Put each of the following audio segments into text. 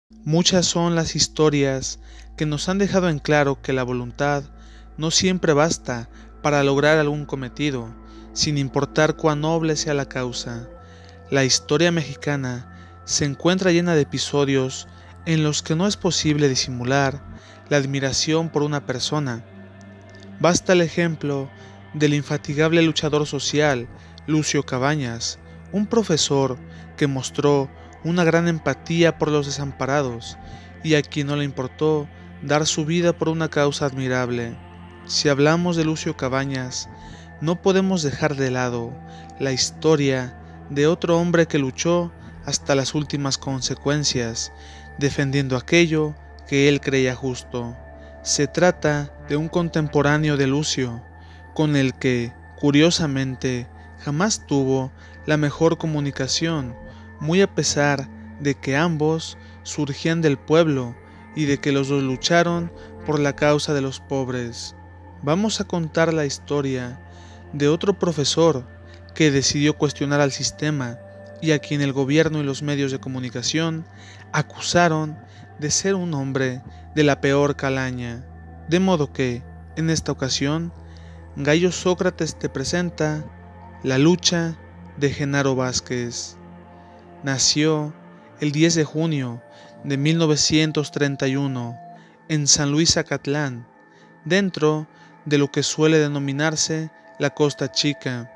Muchas son las historias que nos han dejado en claro que la voluntad no siempre basta para lograr algún cometido, sin importar cuán noble sea la causa. La historia mexicana se encuentra llena de episodios en los que no es posible disimular la admiración por una persona. Basta el ejemplo del infatigable luchador social Lucio Cabañas, un profesor que mostró una gran empatía por los desamparados y a quien no le importó dar su vida por una causa admirable. Si hablamos de Lucio Cabañas, no podemos dejar de lado la historia de otro hombre que luchó hasta las últimas consecuencias, defendiendo aquello que él creía justo. Se trata de un contemporáneo de Lucio, con el que, curiosamente, jamás tuvo la mejor comunicación, muy a pesar de que ambos surgían del pueblo y de que los dos lucharon por la causa de los pobres. Vamos a contar la historia de otro profesor que decidió cuestionar al sistema y a quien el gobierno y los medios de comunicación acusaron de ser un hombre de la peor calaña. De modo que, en esta ocasión, Gallo Sócrates te presenta la lucha de Genaro Vázquez. Nació el 10 de junio de 1931 en San Luis Zacatlán, dentro de lo que suele denominarse la Costa Chica.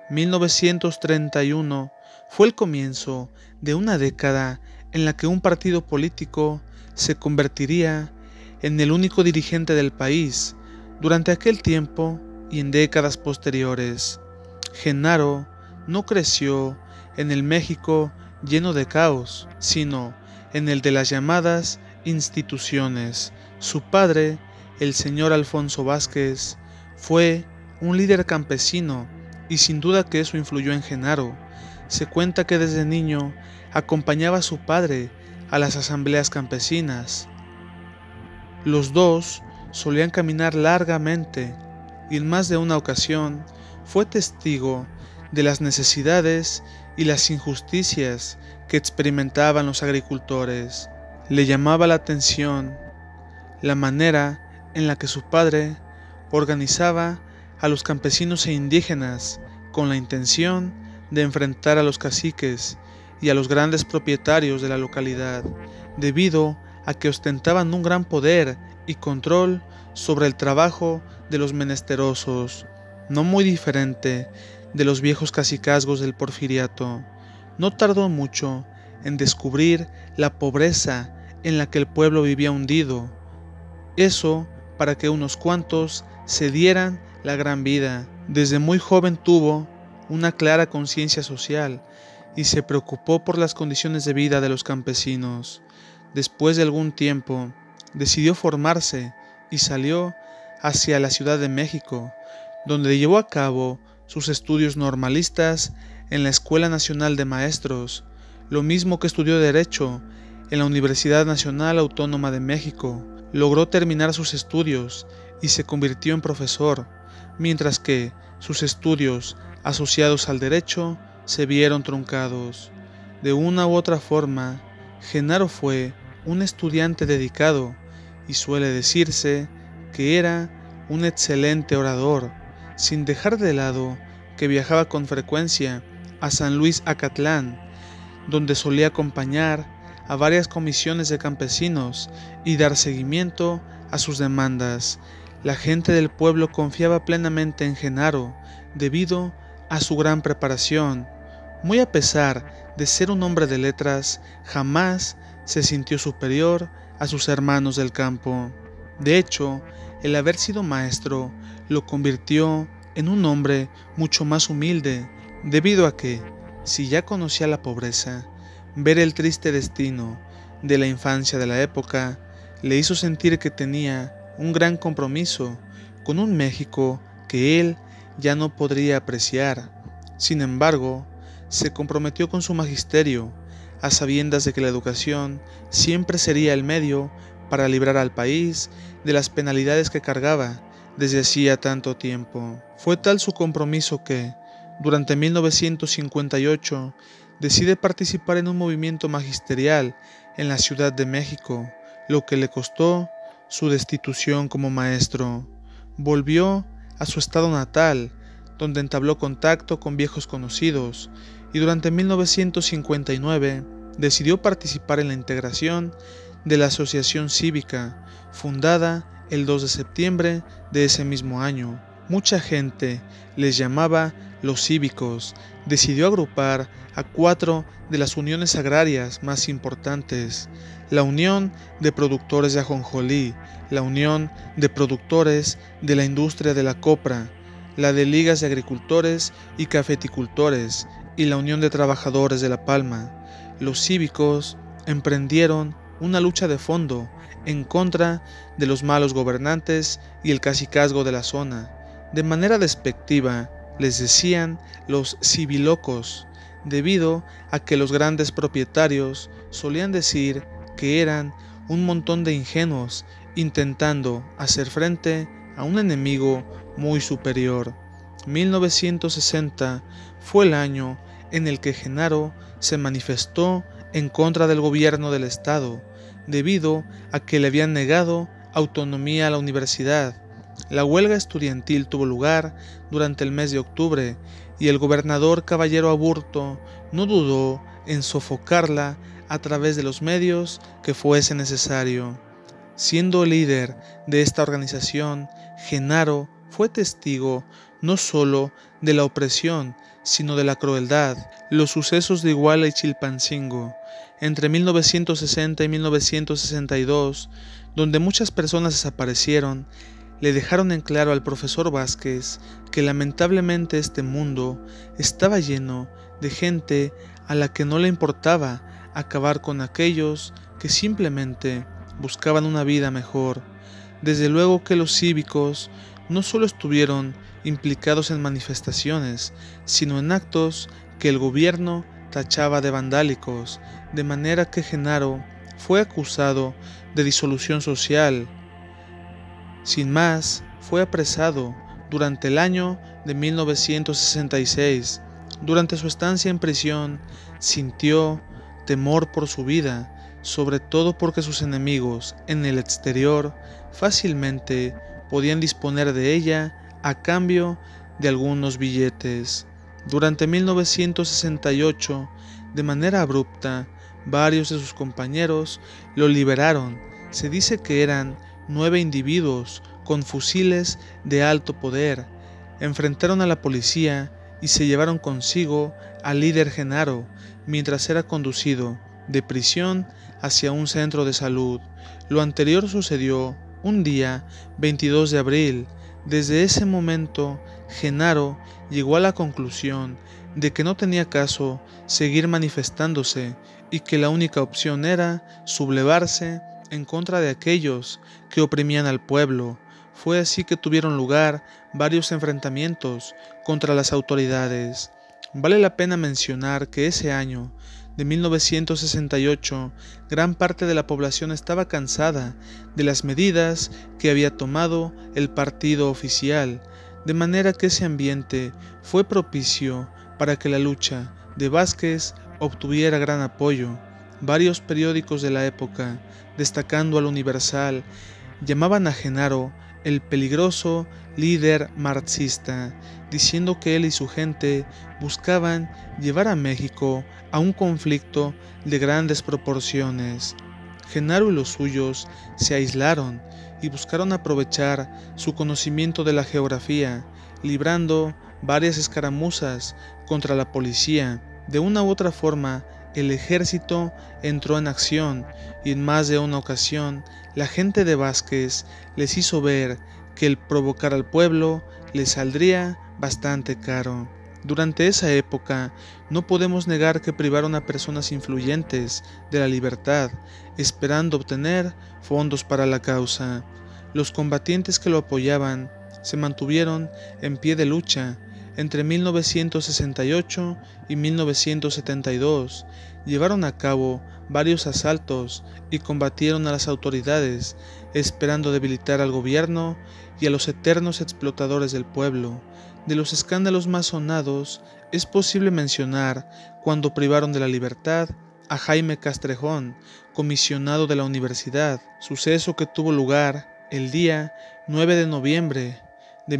1931 fue el comienzo de una década en la que un partido político se convertiría en el único dirigente del país durante aquel tiempo y en décadas posteriores. Genaro no creció en el México lleno de caos, sino en el de las llamadas instituciones. Su padre, el señor Alfonso Vázquez, fue un líder campesino y sin duda que eso influyó en Genaro. Se cuenta que desde niño acompañaba a su padre a las asambleas campesinas. Los dos solían caminar largamente y en más de una ocasión fue testigo de las necesidades y las injusticias que experimentaban los agricultores. Le llamaba la atención la manera en la que su padre organizaba a los campesinos e indígenas con la intención de enfrentar a los caciques y a los grandes propietarios de la localidad, debido a que ostentaban un gran poder y control sobre el trabajo de los menesterosos, no muy diferente de los viejos cacicazgos del Porfiriato. No tardó mucho en descubrir la pobreza en la que el pueblo vivía hundido, eso para que unos cuantos se dieran la gran vida. Desde muy joven tuvo una clara conciencia social y se preocupó por las condiciones de vida de los campesinos. Después de algún tiempo, decidió formarse y salió hacia la Ciudad de México, donde llevó a cabo sus estudios normalistas en la Escuela Nacional de Maestros, lo mismo que estudió Derecho en la Universidad Nacional Autónoma de México. Logró terminar sus estudios y se convirtió en profesor, mientras que sus estudios asociados al derecho se vieron truncados. De una u otra forma, Genaro fue un estudiante dedicado y suele decirse que era un excelente orador, sin dejar de lado que viajaba con frecuencia a San Luis Acatlán, donde solía acompañar a varias comisiones de campesinos y dar seguimiento a sus demandas. La gente del pueblo confiaba plenamente en Genaro debido a su gran preparación. Muy a pesar de ser un hombre de letras, jamás se sintió superior a sus hermanos del campo. De hecho, el haber sido maestro lo convirtió en un hombre mucho más humilde, debido a que, si ya conocía la pobreza, ver el triste destino de la infancia de la época le hizo sentir que tenía un gran compromiso con un México que él ya no podría apreciar. Sin embargo, se comprometió con su magisterio, a sabiendas de que la educación siempre sería el medio para librar al país de las penalidades que cargaba desde hacía tanto tiempo. Fue tal su compromiso que, durante 1958, decide participar en un movimiento magisterial en la Ciudad de México, lo que le costó su destitución como maestro. Volvió a su estado natal, donde entabló contacto con viejos conocidos, y durante 1959 decidió participar en la integración de la Asociación Cívica, fundada el 2 de septiembre de ese mismo año. Mucha gente les llamaba los cívicos. Decidió agrupar a 4 de las uniones agrarias más importantes: la Unión de Productores de Ajonjolí, la Unión de Productores de la Industria de la Copra, la de Ligas de Agricultores y Cafeticultores y la Unión de Trabajadores de La Palma. Los cívicos emprendieron una lucha de fondo en contra de los malos gobernantes y el cacicazgo de la zona. De manera despectiva les decían los civilocos, debido a que los grandes propietarios solían decir que eran un montón de ingenuos intentando hacer frente a un enemigo muy superior. 1960 fue el año en el que Genaro se manifestó en contra del gobierno del estado, debido a que le habían negado autonomía a la universidad. La huelga estudiantil tuvo lugar durante el mes de octubre y el gobernador Caballero Aburto no dudó en sofocarla a través de los medios que fuese necesario. Siendo el líder de esta organización, Genaro fue testigo no solo de la opresión, sino de la crueldad. Los sucesos de Iguala y Chilpancingo, entre 1960 y 1962, donde muchas personas desaparecieron, le dejaron en claro al profesor Vázquez que lamentablemente este mundo estaba lleno de gente a la que no le importaba acabar con aquellos que simplemente buscaban una vida mejor. Desde luego que los cívicos no solo estuvieron implicados en manifestaciones, sino en actos que el gobierno tachaba de vandálicos, de manera que Genaro fue acusado de disolución social. Sin más, fue apresado durante el año de 1966. Durante su estancia en prisión, sintió temor por su vida, sobre todo porque sus enemigos en el exterior fácilmente podían disponer de ella a cambio de algunos billetes. Durante 1968, de manera abrupta, varios de sus compañeros lo liberaron. Se dice que eran 9 individuos con fusiles de alto poder. Enfrentaron a la policía y se llevaron consigo al líder Genaro mientras era conducido de prisión hacia un centro de salud. Lo anterior sucedió un día 22 de abril. Desde ese momento, Genaro llegó a la conclusión de que no tenía caso seguir manifestándose y que la única opción era sublevarse en contra de aquellos que oprimían al pueblo. Fue así que tuvieron lugar varios enfrentamientos contra las autoridades. Vale la pena mencionar que ese año de 1968, gran parte de la población estaba cansada de las medidas que había tomado el partido oficial, de manera que ese ambiente fue propicio para que la lucha de Vázquez obtuviera gran apoyo. Varios periódicos de la época, destacando al Universal, llamaban a Genaro el peligroso líder marxista, diciendo que él y su gente buscaban llevar a México a un conflicto de grandes proporciones. Genaro y los suyos se aislaron y buscaron aprovechar su conocimiento de la geografía, librando varias escaramuzas contra la policía. De una u otra forma, el ejército entró en acción y en más de una ocasión la gente de Vázquez les hizo ver que el provocar al pueblo les saldría bastante caro. Durante esa época, no podemos negar que privaron a personas influyentes de la libertad, esperando obtener fondos para la causa. Los combatientes que lo apoyaban se mantuvieron en pie de lucha. Entre 1968 y 1972 llevaron a cabo varios asaltos y combatieron a las autoridades, esperando debilitar al gobierno y a los eternos explotadores del pueblo. De los escándalos más sonados es posible mencionar cuando privaron de la libertad a Jaime Castrejón, comisionado de la universidad, suceso que tuvo lugar el día 9 de noviembre de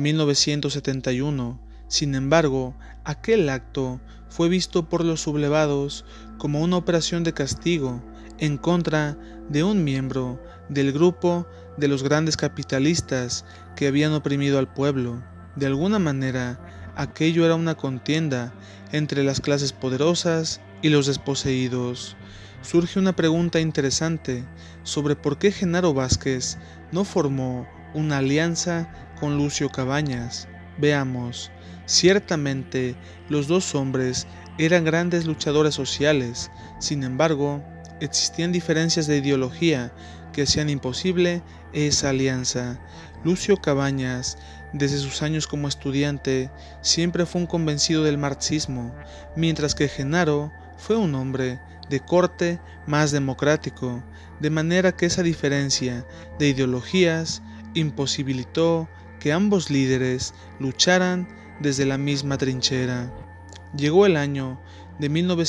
1971. Sin embargo, aquel acto fue visto por los sublevados como una operación de castigo en contra de un miembro del grupo de los grandes capitalistas que habían oprimido al pueblo. De alguna manera, aquello era una contienda entre las clases poderosas y los desposeídos. Surge una pregunta interesante sobre por qué Genaro Vázquez no formó una alianza con Lucio Cabañas. Veamos. Ciertamente, los dos hombres eran grandes luchadores sociales. Sin embargo, existían diferencias de ideología que hacían imposible esa alianza. Lucio Cabañas, desde sus años como estudiante, siempre fue un convencido del marxismo, mientras que Genaro fue un hombre de corte más democrático, de manera que esa diferencia de ideologías imposibilitó que ambos líderes lucharan desde la misma trinchera. Llegó el año de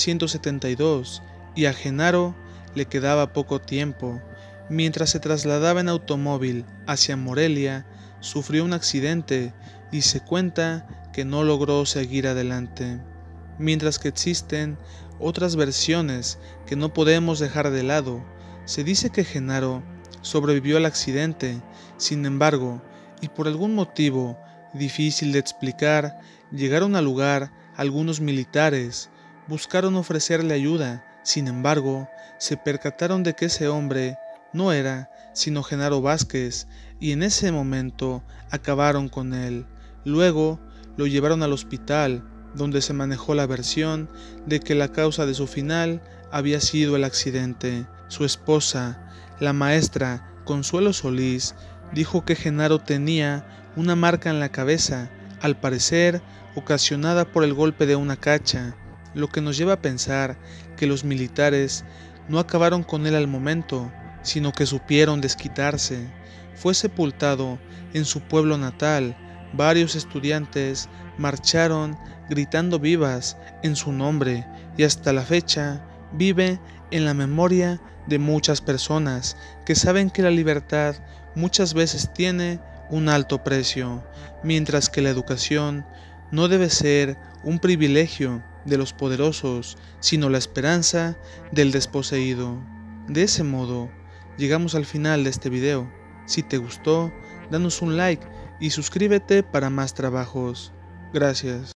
1972 y a Genaro le quedaba poco tiempo. Mientras se trasladaba en automóvil hacia Morelia, sufrió un accidente y se cuenta que no logró seguir adelante. Mientras que existen otras versiones que no podemos dejar de lado, se dice que Genaro sobrevivió al accidente. Sin embargo, y por algún motivo difícil de explicar, llegaron al lugar algunos militares, buscaron ofrecerle ayuda. Sin embargo, se percataron de que ese hombre no era sino Genaro Vázquez, y en ese momento acabaron con él. Luego lo llevaron al hospital, donde se manejó la versión de que la causa de su final había sido el accidente. Su esposa, la maestra Consuelo Solís, dijo que Genaro tenía una marca en la cabeza, al parecer ocasionada por el golpe de una cacha, lo que nos lleva a pensar que los militares no acabaron con él al momento, sino que supieron desquitarse. Fue sepultado en su pueblo natal. Varios estudiantes marcharon gritando vivas en su nombre y hasta la fecha vive en la memoria de muchas personas que saben que la libertad muchas veces tiene un alto precio, mientras que la educación no debe ser un privilegio de los poderosos, sino la esperanza del desposeído. De ese modo, llegamos al final de este video. Si te gustó, danos un like y suscríbete para más trabajos. Gracias.